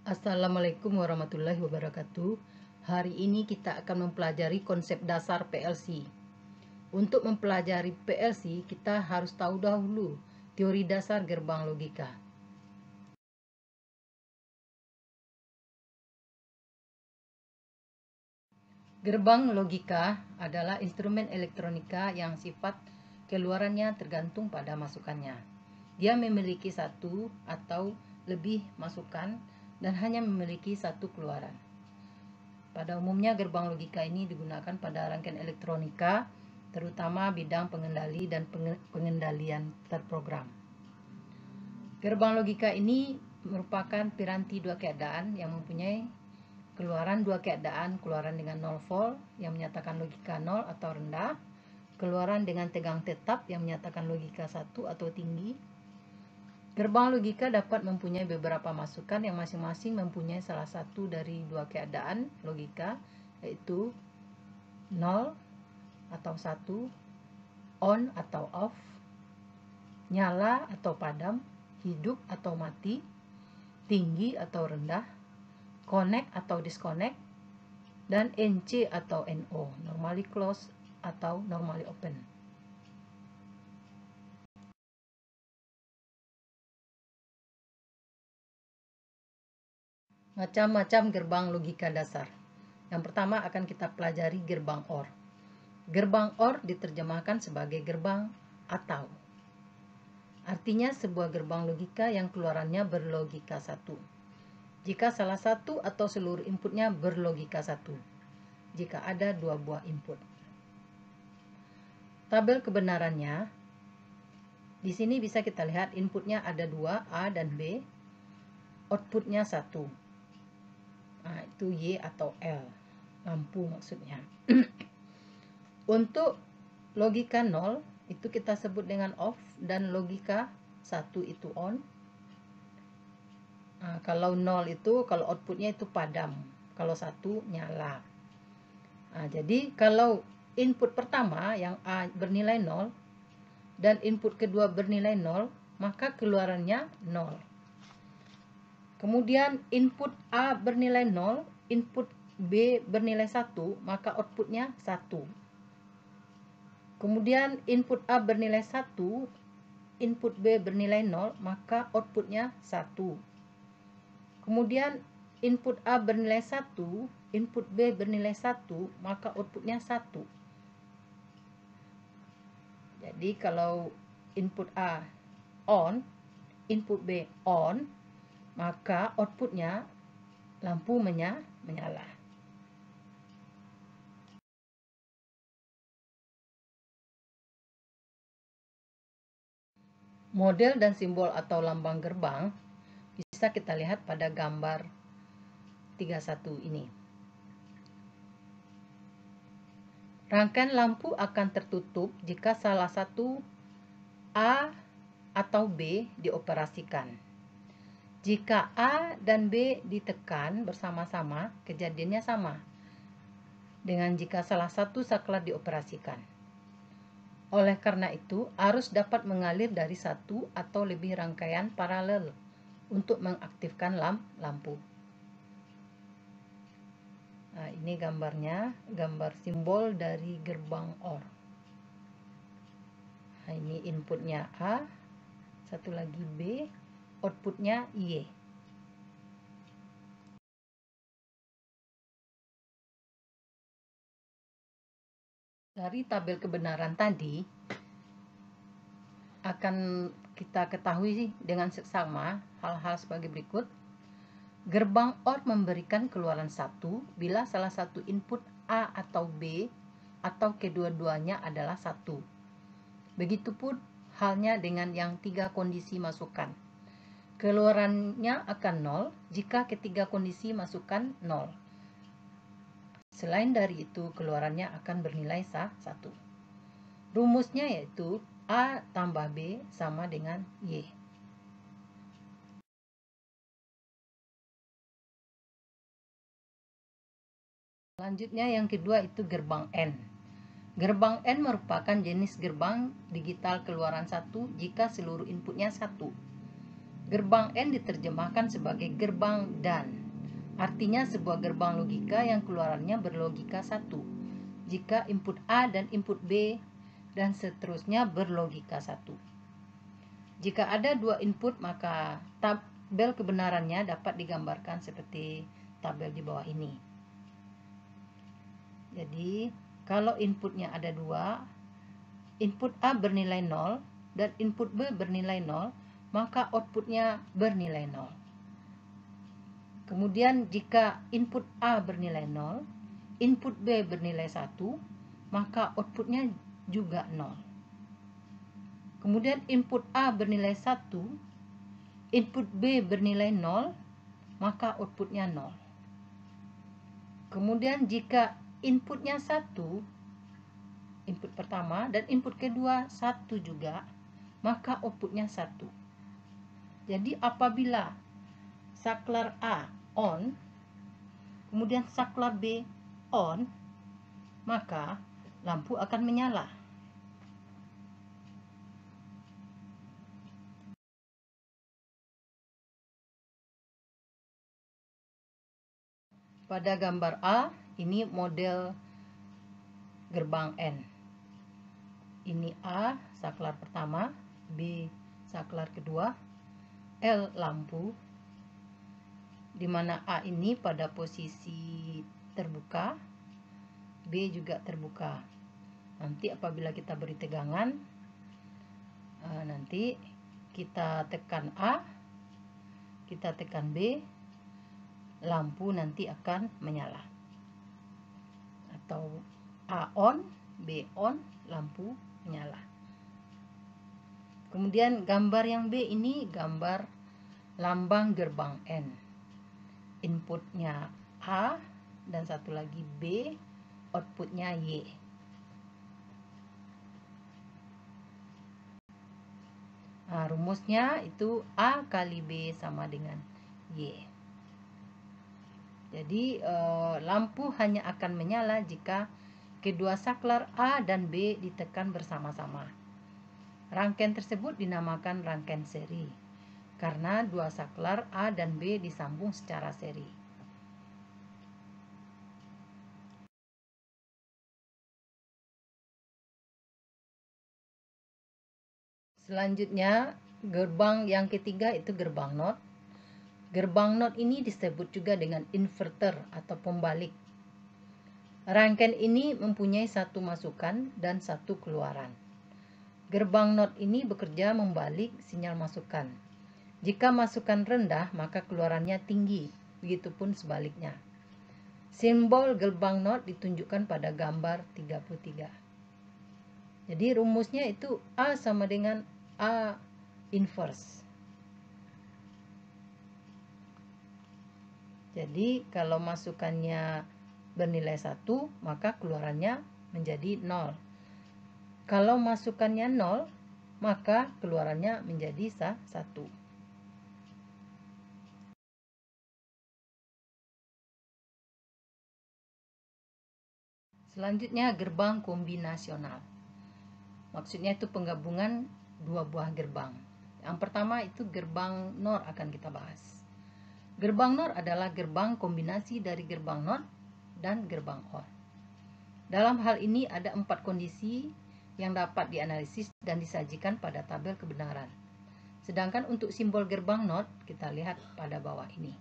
Assalamualaikum warahmatullahi wabarakatuh. Hari ini kita akan mempelajari konsep dasar PLC. Untuk mempelajari PLC, kita harus tahu dahulu teori dasar gerbang logika. Gerbang logika adalah instrumen elektronika yang sifat keluarannya tergantung pada masukannya. Dia memiliki satu atau lebih masukan dan hanya memiliki satu keluaran. Pada umumnya gerbang logika ini digunakan pada rangkaian elektronika, terutama bidang pengendali dan pengendalian terprogram. Gerbang logika ini merupakan piranti dua keadaan yang mempunyai keluaran dua keadaan, keluaran dengan 0 volt yang menyatakan logika 0 atau rendah, keluaran dengan tegang tetap yang menyatakan logika 1 atau tinggi. Gerbang logika dapat mempunyai beberapa masukan yang masing-masing mempunyai salah satu dari dua keadaan logika, yaitu 0 atau 1, on atau off, nyala atau padam, hidup atau mati, tinggi atau rendah, connect atau disconnect, dan NC atau NO, normally close atau normally open. Macam-macam gerbang logika dasar. Yang pertama akan kita pelajari gerbang OR. Gerbang OR diterjemahkan sebagai gerbang atau. Artinya sebuah gerbang logika yang keluarannya berlogika 1. Jika salah satu atau seluruh inputnya berlogika 1. Jika ada dua buah input. Tabel kebenarannya, di sini bisa kita lihat inputnya ada dua, A dan B. Outputnya 1. Nah, itu Y atau L. Lampu maksudnya. Untuk logika 0 itu kita sebut dengan off dan logika 1 itu on. Nah, kalau 0 itu kalau outputnya itu padam, kalau 1 nyala. Nah, jadi kalau input pertama yang A bernilai 0 dan input kedua bernilai 0, maka keluarannya 0. Kemudian input A bernilai 0, input B bernilai 1, maka outputnya 1. Kemudian input A bernilai 1, input B bernilai 0, maka outputnya 1. Kemudian input A bernilai 1, input B bernilai 1, maka outputnya 1. Jadi kalau input A on, input B on, maka outputnya lampu menyala. Model dan simbol atau lambang gerbang bisa kita lihat pada gambar 31 ini. Rangkaian lampu akan tertutup jika salah satu A atau B dioperasikan. Jika A dan B ditekan bersama-sama, kejadiannya sama dengan jika salah satu saklar dioperasikan. Oleh karena itu, arus dapat mengalir dari satu atau lebih rangkaian paralel untuk mengaktifkan lampu. Nah, ini gambarnya, gambar simbol dari gerbang OR. Nah, ini inputnya A, satu lagi B, outputnya Y. Dari tabel kebenaran tadi, akan kita ketahui dengan seksama hal-hal sebagai berikut. Gerbang OR memberikan keluaran 1 bila salah satu input A atau B atau kedua-duanya adalah 1. Begitupun halnya dengan yang tiga kondisi masukan. Keluarannya akan 0 jika ketiga kondisi masukan 0. Selain dari itu, keluarannya akan bernilai 1. Rumusnya yaitu A tambah B sama dengan Y. Selanjutnya yang kedua itu gerbang N. Gerbang N merupakan jenis gerbang digital keluaran 1 jika seluruh inputnya 1. Gerbang N diterjemahkan sebagai gerbang dan. Artinya sebuah gerbang logika yang keluarannya berlogika 1. Jika input A dan input B dan seterusnya berlogika 1. Jika ada 2 input, maka tabel kebenarannya dapat digambarkan seperti tabel di bawah ini. Jadi, kalau inputnya ada 2, input A bernilai 0 dan input B bernilai 0, maka outputnya bernilai 0. Kemudian jika input A bernilai 0, input B bernilai 1, maka outputnya juga 0. Kemudian input A bernilai 1, input B bernilai 0, maka outputnya 0. Kemudian jika inputnya 1, input pertama, dan input kedua 1 juga, maka outputnya 1. Jadi apabila saklar A on, kemudian saklar B on, maka lampu akan menyala. Pada gambar A, ini model gerbang N. Ini A, saklar pertama, B, saklar kedua, L, lampu, di mana A ini pada posisi terbuka, B juga terbuka. Nanti apabila kita beri tegangan, nanti kita tekan A, kita tekan B, lampu nanti akan menyala. Atau A on, B on, lampu menyala. Kemudian gambar yang B ini gambar lambang gerbang N. Inputnya A dan satu lagi B, outputnya Y. Nah, rumusnya itu A kali B sama dengan Y. Jadi lampu hanya akan menyala jika kedua saklar A dan B ditekan bersama-sama. Rangkaian tersebut dinamakan rangkaian seri, karena dua saklar A dan B disambung secara seri. Selanjutnya, gerbang yang ketiga itu gerbang NOT. Gerbang NOT ini disebut juga dengan inverter atau pembalik. Rangkaian ini mempunyai satu masukan dan satu keluaran. Gerbang NOT ini bekerja membalik sinyal masukan. Jika masukan rendah, maka keluarannya tinggi, begitupun sebaliknya. Simbol gerbang NOT ditunjukkan pada gambar 33. Jadi rumusnya itu A sama dengan A inverse. Jadi kalau masukannya bernilai 1, maka keluarannya menjadi 0. Kalau masukannya 0, maka keluarannya menjadi 1. Selanjutnya gerbang kombinasional. Maksudnya itu penggabungan dua buah gerbang. Yang pertama itu gerbang NOR akan kita bahas. Gerbang NOR adalah gerbang kombinasi dari gerbang NOT dan gerbang OR. Dalam hal ini ada 4 kondisi yang dapat dianalisis dan disajikan pada tabel kebenaran. Sedangkan untuk simbol gerbang NOT kita lihat pada bawah ini.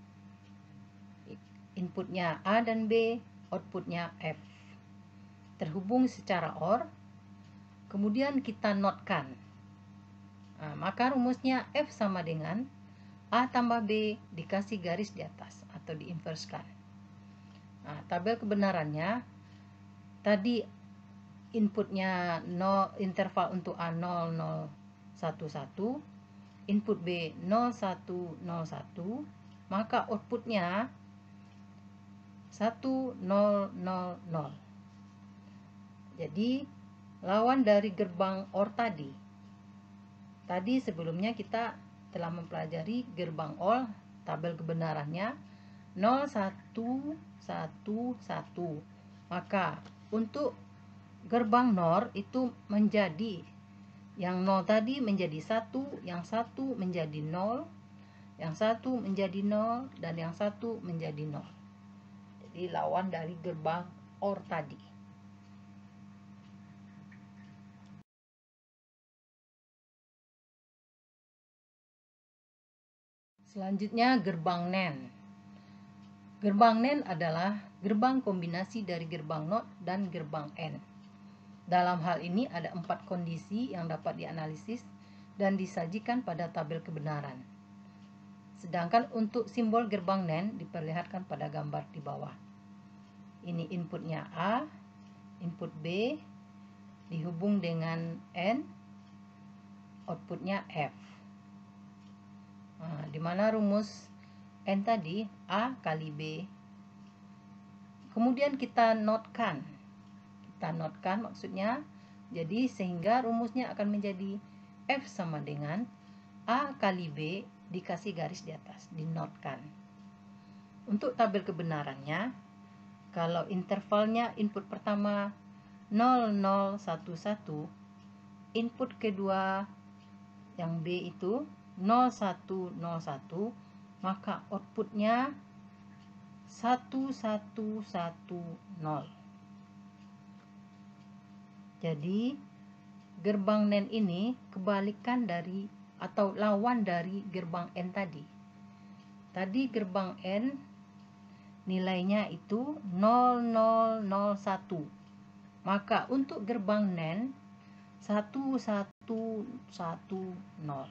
Inputnya A dan B, outputnya F. Terhubung secara OR, kemudian kita notkan. Nah, maka rumusnya F sama dengan A tambah B dikasih garis di atas atau diinverskan. Nah, tabel kebenarannya tadi inputnya 0, interval untuk A 0, 0, 1, 1, input B 0, 1, 0, 1, maka outputnya 1, 0, 0, 0. Jadi lawan dari gerbang OR tadi sebelumnya kita telah mempelajari gerbang OR, tabel kebenarannya 0, 1, 1, 1. Maka untuk gerbang NOR itu menjadi Yang 0 tadi menjadi 1, yang 1 menjadi 0, yang 1 menjadi 0, dan yang 1 menjadi 0. Jadi lawan dari gerbang OR tadi. Selanjutnya gerbang NAND. Gerbang NAND adalah gerbang kombinasi dari gerbang NOT dan gerbang AND. Dalam hal ini ada 4 kondisi yang dapat dianalisis dan disajikan pada tabel kebenaran. Sedangkan untuk simbol gerbang NAND diperlihatkan pada gambar di bawah. Ini inputnya A, input B, dihubung dengan N, outputnya F. Nah, di mana rumus N tadi A kali B. Kemudian kita notkan. Kita notkan maksudnya, jadi sehingga rumusnya akan menjadi F sama dengan A kali B dikasih garis di atas, dinotkan. Untuk tabel kebenarannya, kalau intervalnya input pertama 0011, input kedua yang B itu 0101, maka outputnya 1110. Jadi gerbang NAND ini kebalikan dari atau lawan dari gerbang N tadi. Tadi gerbang N nilainya itu 0001. Maka untuk gerbang NAND 1110.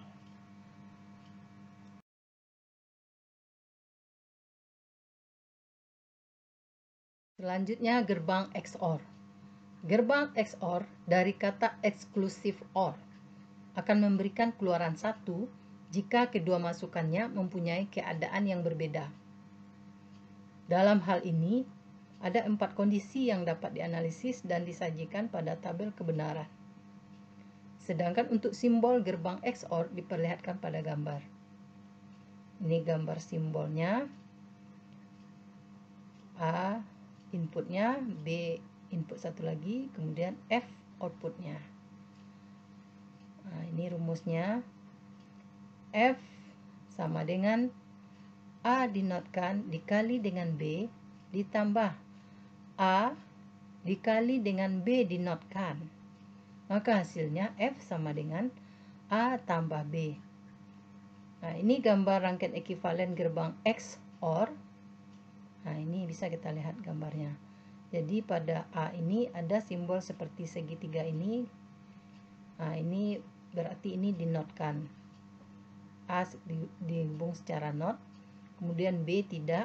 Selanjutnya gerbang XOR. Gerbang XOR dari kata exclusive OR akan memberikan keluaran 1 jika kedua masukannya mempunyai keadaan yang berbeda. Dalam hal ini, ada 4 kondisi yang dapat dianalisis dan disajikan pada tabel kebenaran. Sedangkan untuk simbol gerbang XOR diperlihatkan pada gambar. Ini gambar simbolnya. A inputnya, B input satu lagi, kemudian F outputnya. Nah, ini rumusnya. F sama dengan A dinotkan dikali dengan B ditambah A dikali dengan B dinotkan. Maka hasilnya F sama dengan A tambah B. Nah, ini gambar rangkaian ekuivalen gerbang XOR. Nah, ini bisa kita lihat gambarnya. Jadi pada A ini ada simbol seperti segitiga ini. Nah, ini berarti ini dinotkan. A dihubung secara not, kemudian B tidak.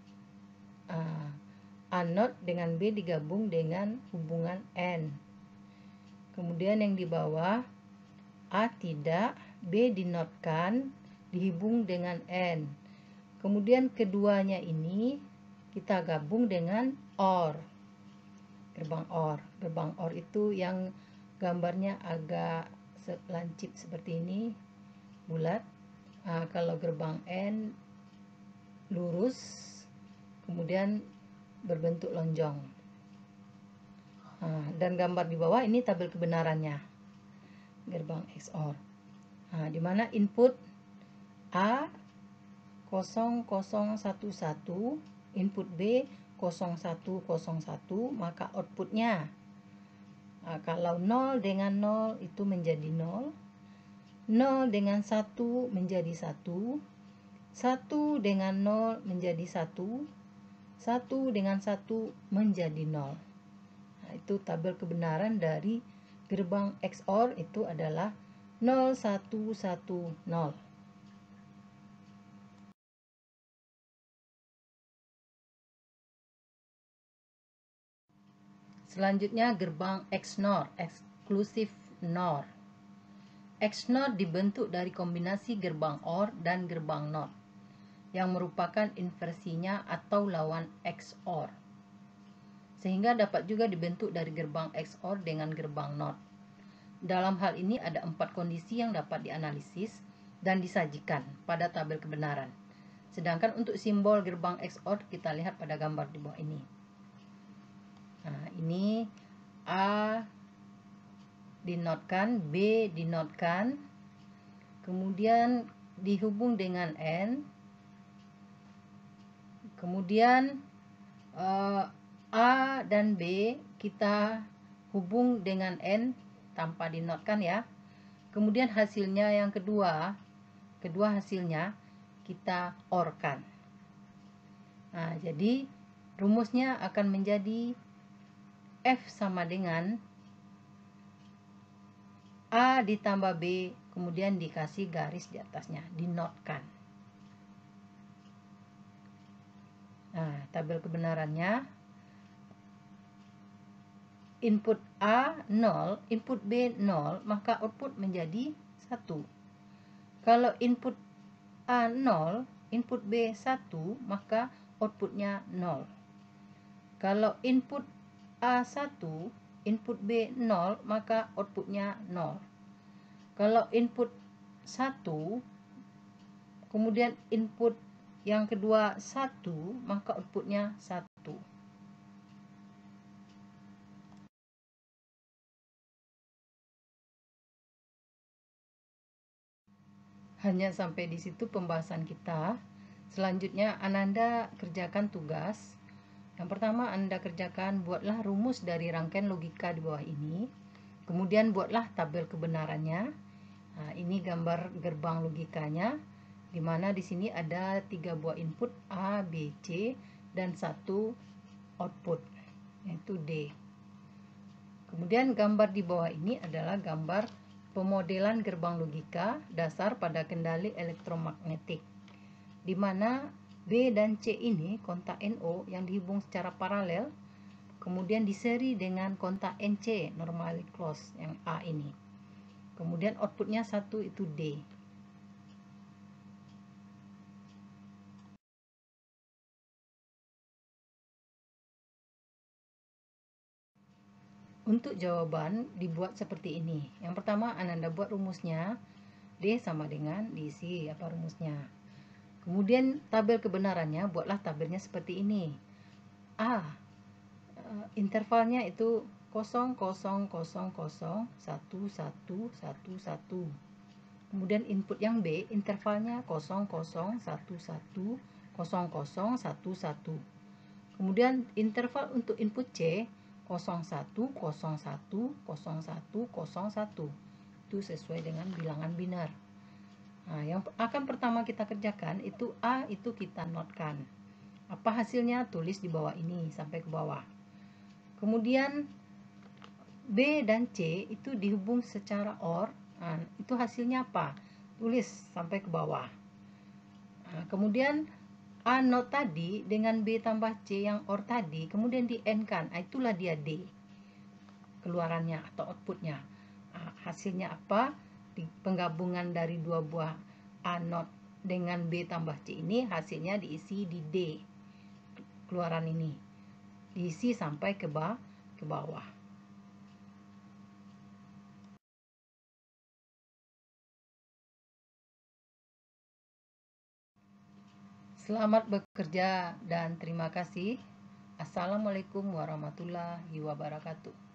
A not dengan B digabung dengan hubungan N. Kemudian yang di bawah A tidak, B dinotkan, dihubung dengan N. Kemudian keduanya ini kita gabung dengan OR. Gerbang OR. Gerbang OR itu yang gambarnya agak lancip seperti ini, bulat. Kalau gerbang N lurus, kemudian berbentuk lonjong. Dan gambar di bawah ini tabel kebenarannya gerbang XOR. Di mana input A 0011, input B 0101, maka outputnya kalau 0 dengan 0 itu menjadi 0, 0 dengan 1 menjadi 1, 1 dengan 0 menjadi 1, 1 dengan 1 menjadi 0. Nah, itu tabel kebenaran dari gerbang XOR itu adalah 0110. Selanjutnya gerbang XNOR, Exclusive NOR. XNOR dibentuk dari kombinasi gerbang OR dan gerbang NOT yang merupakan inversinya atau lawan XOR. Sehingga dapat juga dibentuk dari gerbang XOR dengan gerbang NOT. Dalam hal ini ada 4 kondisi yang dapat dianalisis dan disajikan pada tabel kebenaran. Sedangkan untuk simbol gerbang XOR kita lihat pada gambar di bawah ini. Nah, ini A dinotkan, B dinotkan, kemudian dihubung dengan N, kemudian A dan B kita hubung dengan N tanpa dinotkan ya. Kemudian hasilnya yang kedua hasilnya kita OR-kan. Nah, jadi rumusnya akan menjadi F sama dengan A ditambah B, kemudian dikasih garis di atasnya, dinotkan. Nah, tabel kebenarannya, input A 0, input B 0, maka output menjadi 1. Kalau input A 0, input B 1, maka outputnya 0. Kalau input A 1, input B 0, maka outputnya 0. Kalau input 1, kemudian input yang kedua 1, maka outputnya 1. Hanya sampai di situ pembahasan kita. Selanjutnya Ananda kerjakan tugas. Yang pertama Anda kerjakan, buatlah rumus dari rangkaian logika di bawah ini. Kemudian buatlah tabel kebenarannya. Nah, ini gambar gerbang logikanya, di mana di sini ada 3 buah input A, B, C dan 1 output yaitu D. Kemudian gambar di bawah ini adalah gambar pemodelan gerbang logika dasar pada kendali elektromagnetik, di mana B dan C ini kontak NO yang dihubung secara paralel, kemudian diseri dengan kontak NC normally close yang A ini. Kemudian outputnya 1 itu D. Untuk jawaban dibuat seperti ini. Yang pertama Ananda buat rumusnya, D sama dengan diisi apa rumusnya. Kemudian tabel kebenarannya, buatlah tabelnya seperti ini. A, intervalnya itu 0, 0, 0, 0, 1, 1, 1, 1. Kemudian input yang B, intervalnya 0, 0, 1, 1, 0, 0, 1, 1. Kemudian interval untuk input C 01, 01, 01, 01. Itu sesuai dengan bilangan binar. Nah, yang akan pertama kita kerjakan itu A itu kita notkan. Apa hasilnya? Tulis di bawah ini sampai ke bawah. Kemudian B dan C itu dihubung secara OR. Nah, itu hasilnya apa? Tulis sampai ke bawah. Nah, kemudian A not tadi dengan B tambah C yang OR tadi, kemudian di N-kan. Nah, itulah dia D. Keluarannya atau outputnya. Nah, hasilnya apa? Di penggabungan dari dua buah A not dengan B tambah C ini, hasilnya diisi di D. Keluaran ini diisi sampai ke bawah. Selamat bekerja dan terima kasih. Assalamualaikum warahmatullahi wabarakatuh.